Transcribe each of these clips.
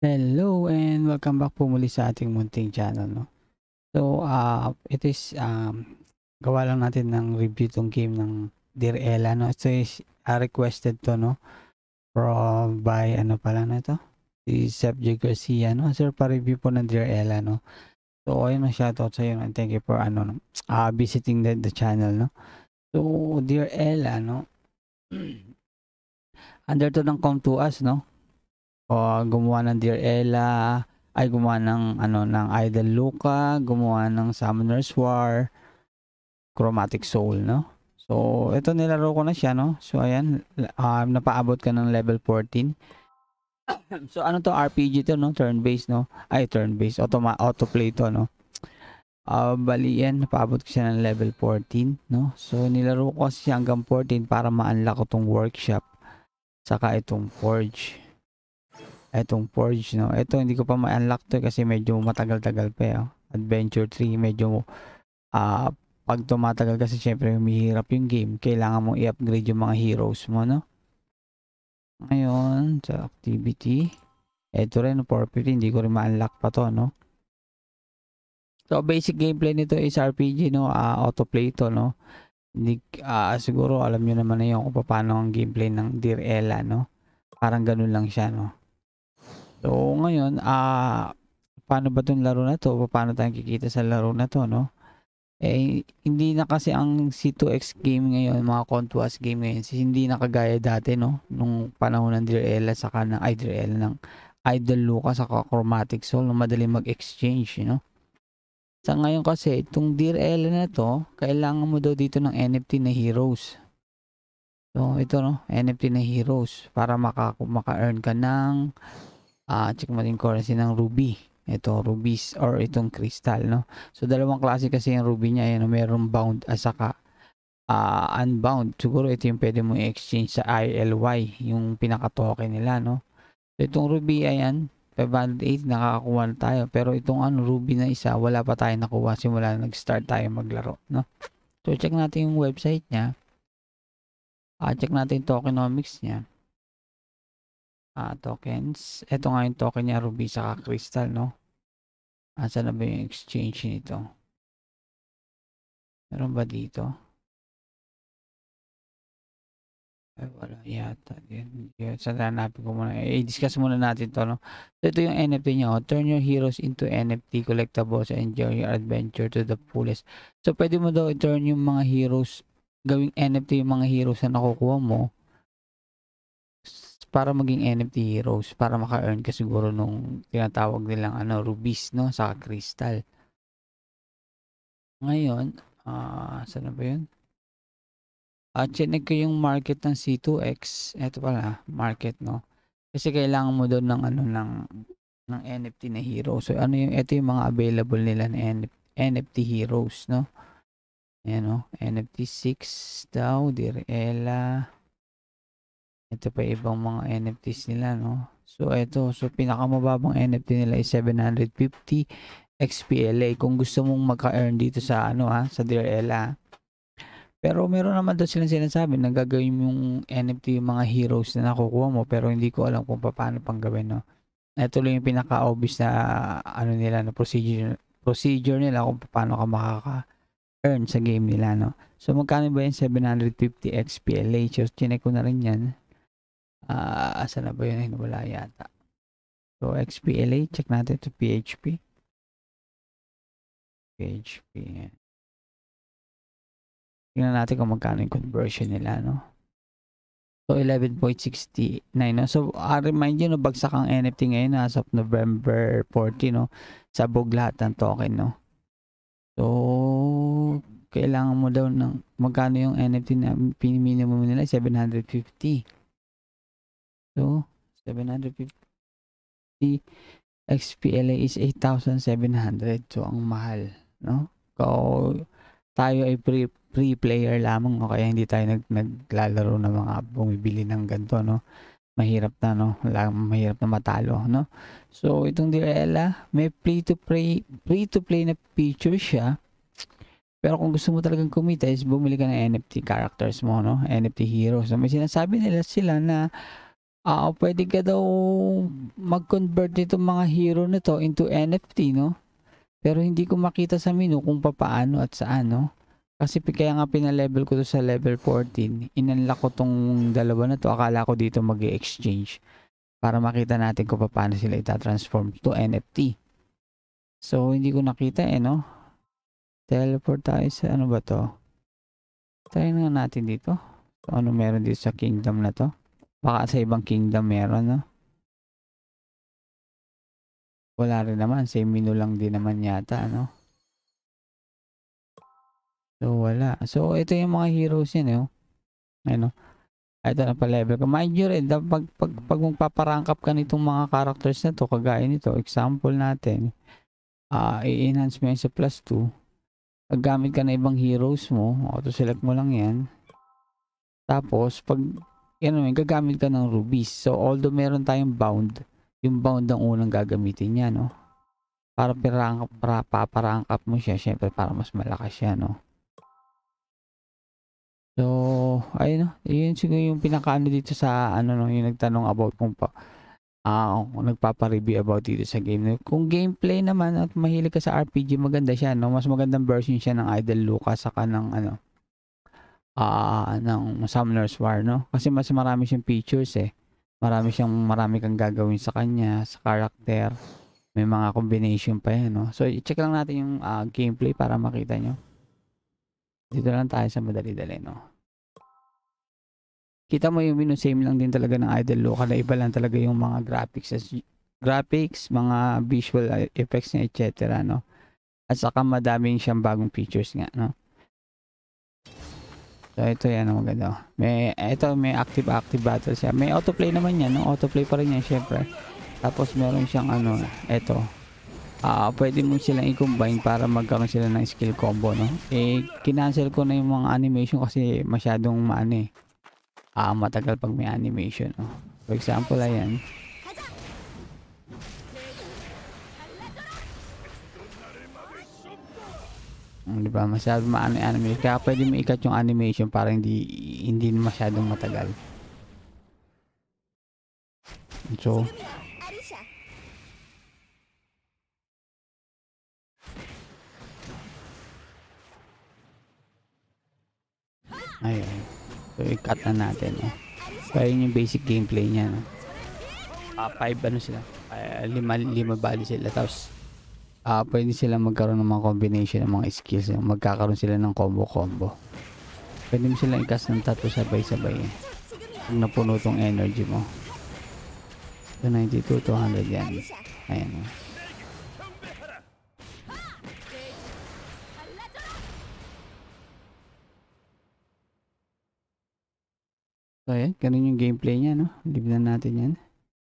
Hello and welcome back po muli sa ating munting channel, no? So, it is, gawa lang natin ng review tong game ng Dear Ella, no? Ito is requested to, no? From by, ano pala na ito? Si Sep J. Garcia, no? Sir, pa-review po ng Dear Ella, no? So, ayun, shoutout sa iyo, and thank you for, no? Visiting the channel, no? So, Dear Ella, no? Under to ng Come to Us, no? O gumawa ng Dear Ella, ay gumawa ng ng Idol Luca, gumawa ng Summoner's War, Chromatic Soul, no? So, ito nilaro ko na siya, no? So, ayan, napaabot ka ng level 14. So, ano to? RPG to, no? Turn-based, no? Ay, turn-based. Autoplay to, no? Bali yan, napaabot ko siya ng level 14, no? So, nilaro ko kasi siya hanggang 14 para ma-unlock ko tong workshop. Saka itong forge. Itong forge, no? Ito, hindi ko pa ma-unlock to kasi medyo matagal-tagal pa, eh. Adventure 3, medyo, pag tumatagal kasi syempre humihirap yung game. Kailangan mong i-upgrade yung mga heroes mo, no? Ngayon, sa activity, ito rin, 450, hindi ko rin ma-unlock pa to, no? So, basic gameplay nito is RPG, no? Autoplay to, no? Hindi, siguro alam nyo naman na yun kung paano ang gameplay ng Dear Ella, no? Parang ganun lang siya, no? So, ngayon, paano ba itong laro na to? Paano tayo kikita sa laro na to, no? Eh, hindi na kasi ang C2X game ngayon, mga Contuas game ngayon, hindi na kagaya dati, no? Nung panahon ng Dear Ella, saka ng Dear Ella, ng Idol Luca, saka Chromatic Soul, no? Madali mag-exchange, no? Sa ngayon kasi, itong Dear Ella na to, kailangan mo daw dito ng NFT na heroes. So, ito, no? NFT na heroes para maka-earn ka ng check mo din currency ng ruby. Ito, rubies or itong crystal, no? So, dalawang klase kasi yung ruby niya. Ayan, merong bound at saka unbound. Siguro ito yung pwede mo i-exchange sa ILY, yung pinaka-token nila, no? So, itong ruby, ayan, 508, nakakakuha na tayo. Pero itong ruby na isa, wala pa tayo nakuha simula na nag-start tayo maglaro, no? So, check natin yung website niya. Check natin yung tokenomics niya. Tokens. Ito nga yung token niya, ruby saka crystal, no? Saan na ba yung exchange nito? Meron ba dito? Ay, wala yata. Saan hanapin ko muna? I-discuss muna natin to, no? So, ito yung NFT niya. Oh. Turn your heroes into NFT collectibles and enjoy your adventure to the fullest. So, pwede mo daw i-turn yung mga heroes, gawing NFT yung mga heroes na nakukuha mo para maging NFT heroes, para maka-earn ka siguro nung tinatawag nilang rubies, no? Saka crystal. Ngayon, saan na ba yun? Chinek ko yung market ng C2X. Ito pala, market, no? Kasi kailangan mo doon ng ng NFT na hero. So, ito yung mga available nila na NFT heroes, no? Ayan, no? NFT 6 daw, Dear Ella. Ito pa ibang mga NFTs nila, no? So, ito. So, pinakamababang NFT nila is 750 XPLA. Kung gusto mong magka-earn dito sa, sa Dear Ella. Pero meron naman daw silang sinasabi na gagawin yung NFT yung mga heroes na nakukuha mo, pero hindi ko alam kung paano pang gawin, no? Ito lang yung pinaka-obvious na nila, na procedure nila kung paano ka makaka-earn sa game nila, no? So, magkano ba yung 750 XPLA? So, chinek ko na rin yan. Asa na ba yun? Wala yata. So, XPLA, check natin ito, PHP. Tingnan natin kung magkano yung conversion nila, no? So, 11.69, no? So, remind you, no, bagsak ang NFT ngayon as of November 14, no? Sabog lahat ng token, no? So, kailangan mo daw ng magkano yung NFT na minimum nila, 750. So, 750 XPLA is 8,700. So, ang mahal, no? Kung tayo ay free player lamang, o kaya hindi tayo naglalaro ng mga bumibili ng ganito, no? Mahirap na, no? Mahirap na matalo, no? So, itong Dear Ella, may free to play na feature siya. Pero kung gusto mo talagang kumita is bumili ka ng NFT characters mo, no? NFT heroes. So, may sinasabi nila sila na pwede ka daw mag-convert nitong mga hero nito into NFT, no? Pero hindi ko makita sa menu kung papaano at saan, no? Kasi kaya nga pinalevel ko to sa level 14. Inunlock ko tong dalawa na to. Akala ko dito mag-exchange para makita natin kung paano sila itatransform to NFT. So, hindi ko nakita no? Teleport tayo sa ano ba to? Try na natin dito. So, ano meron dito sa kingdom na to? Baka sa ibang kingdom meron, no? Wala rin naman. Same menu lang din naman yata, no? So, wala. So, ito yung mga heroes yan, no? Ano? Ito na pa-level ko. Mind you rin, pag magpaparank up ka nitong mga characters na to, kagaya nito, example natin, i-enhance mo yan sa plus 2. Paggamit ka na ibang heroes mo, auto-select mo lang yan. Tapos, pag, gagamit ka ng rubies. So, although meron tayong bound, yung bound ang unang gagamitin niya, no? Para paparank up mo siya, syempre para mas malakas siya, no? So, ayun, no? Yun siguro yung pinakaano dito sa, no, yung nagtanong about kung nagpapa-review about dito sa game. Kung gameplay naman at mahilig ka sa RPG, maganda siya, no? Mas magandang version siya ng Idol Lucas saka ng, ng Summoner's War, no? Kasi mas marami siyang features, marami kang gagawin sa kanya, sa character. May mga combination pa yan, no? So, i-check lang natin yung gameplay para makita nyo. Dito lang tayo sa madali-dali, no? Kita mo yung menu, same lang din talaga ng Idol Lucas, na iba lang talaga yung mga graphics, mga visual effects niya, etc., no? At saka madaming siyang bagong features nga, no? So, ito yan, maganda. May active battle siya. May autoplay naman yan, no? Autoplay pa rin yan, syempre. Tapos, meron siyang, ito. Pwede mo silang i-combine para magkaroon sila ng skill combo, no? Kinancel ko na yung mga animation kasi masyadong matagal pag may animation, no? For example, ayan. Di ba? Masyadong animation. Kaya pwede mo ikat yung animation para hindi masyadong matagal. So, ayun. So, i-cut na natin, no? So, yun yung basic gameplay niya, no? 5 sila? 5 bali sila. Tapos, pwede sila magkaroon ng mga combination ng mga skills. Magkakaroon sila ng combo. Pwede mo silang i-cast ng tatlo sabay-sabay. Pag napuno tong energy mo. So, 92, 200 yan. Ayan, no? So, ayan. Ganun yung gameplay niya, no? Leave na natin yan.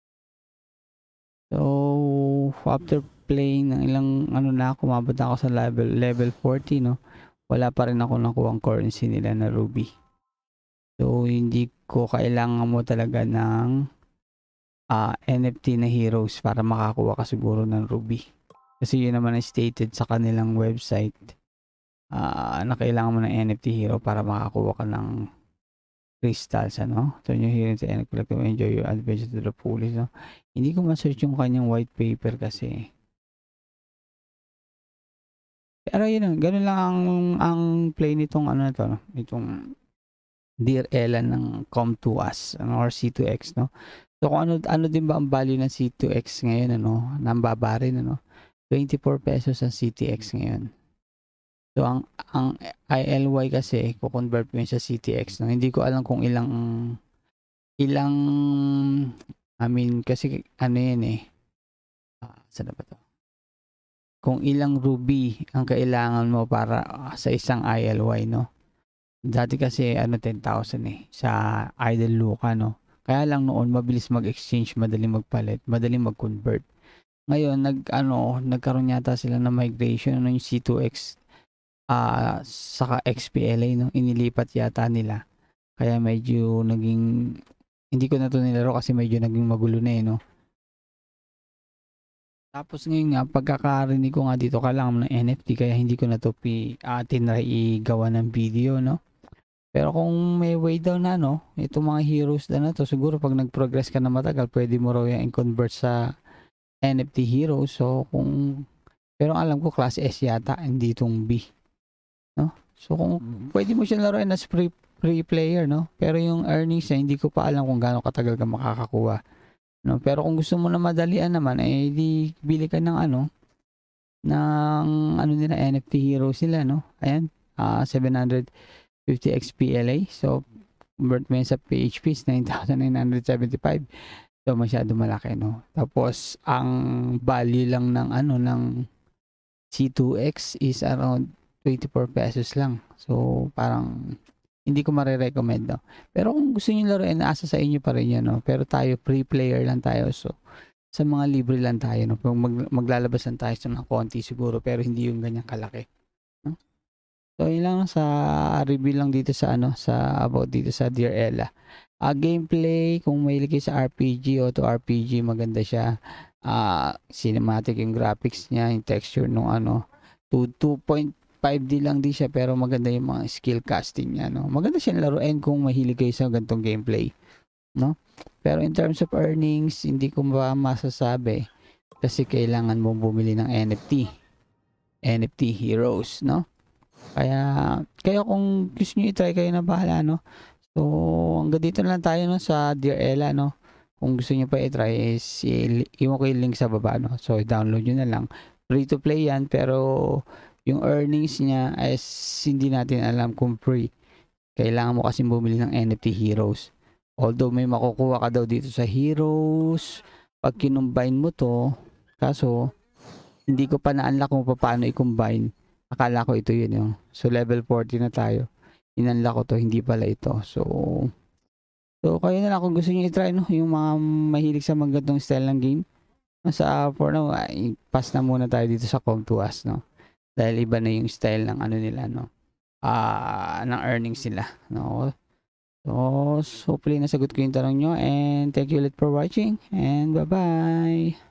So, after playing ng ilang na ako, umabot na ako sa level 40, no? Wala pa rin ako nakuha ang currency nila na ruby. So, hindi ko kailangan mo talaga ng NFT na heroes para makakuha ka siguro ng ruby. Kasi yun naman ang stated sa kanilang website na kailangan mo ng NFT hero para makakuha ka ng crystals, ano? So, yung hero to enjoy your adventure to the fullest, no? Hindi ko ma-search yung kanyang white paper kasi. Pero yun, ganun lang ang play nitong na to, no? Itong Dear Ella ng Come to Us, or C2X, no? So, kung ano din ba ang value ng C2X ngayon, nambaba rin, 24 pesos ang CTX ngayon. So, ang ILY kasi, kukonvert mo yun sa CTX, no? Hindi ko alam kung ilang, kasi, yan saan na ba to? Kung ilang ruby ang kailangan mo para sa isang ILY, no? Dati kasi, 10,000 sa Idol Lucas, no? Kaya lang noon, mabilis mag-exchange, madaling magpalit, madaling mag-convert. Ngayon, nagkaroon yata sila ng migration, yung C2X, saka XPLA, no? Inilipat yata nila. Kaya medyo naging, hindi ko na to nilaro kasi medyo naging magulo na, no? Tapos ngayon nga, pagkakarinig ko nga dito, kailangan ng NFT, kaya hindi ko na to tinry igawa ng video, no? Pero kung may way daw na no, itong mga heroes na to, siguro pag nag-progress ka na matagal, pwede mo raw yung i-convert sa NFT heroes. So kung pero ang alam ko class S yata, hindi itong B, no? So kung pwede mo siya laruin as free player, no? Pero yung earnings niya, hindi ko pa alam kung gaano katagal ka makakakuha, no? Pero kung gusto mo na madalian naman, eh di bili ka ng nila NFT heroes sila, no? Ayan, 750 XPLA. So convert mo yan sa PHP is 9,975. So masyado malaki, no? Tapos ang value lang ng C2X is around 24 pesos lang. So parang hindi ko mare-recommend, no? Pero kung gusto niyo laruin, asa sa inyo pa rin yan, no? Pero tayo free player lang tayo. So sa mga libre lang tayo, no? Maglalabas lang tayo ng konti siguro, pero hindi yung ganyan kalaki, no? So yun lang sa review lang dito sa about dito sa Dear Ella. Gameplay, kung mahilig kayo sa RPG, auto RPG, maganda siya. Cinematic yung graphics niya, yung texture nung 2.5D lang din siya, pero maganda yung mga skill casting niya, no? Maganda siyang laruin kung mahilig kayo sa ganitong gameplay, no? Pero in terms of earnings, hindi ko ba masasabi kasi kailangan mo bumili ng NFT heroes, no? Kaya kung gusto niyo i-try, kayo na bahala, no? So hanggang dito na lang tayo, no, sa Dear Ella, no? Kung gusto niyo pa i-try is iwan ko yung link sa baba, no? So download niyo na lang. Free to play yan, pero yung earnings niya is hindi natin alam kung free. Kailangan mo kasi bumili ng NFT heroes. Although may makukuha ka daw dito sa heroes pag kinumbine mo to, kaso hindi ko pa na-unlock kung paano i-combine. Akala ko ito yun yung. So level 40 na tayo. In-unlock ko to, hindi pala ito. So kayo na lang kung gusto niyo i-try, no, yung mga mahilig sa mga ganitong style ng game. Sa for now, pass na muna tayo dito sa Com2As, no. Dahil iba na yung style ng nila, no. Ng earnings nila, no. So hopefully nasagot ko yung tanong nyo, and thank you ulit for watching, and bye bye.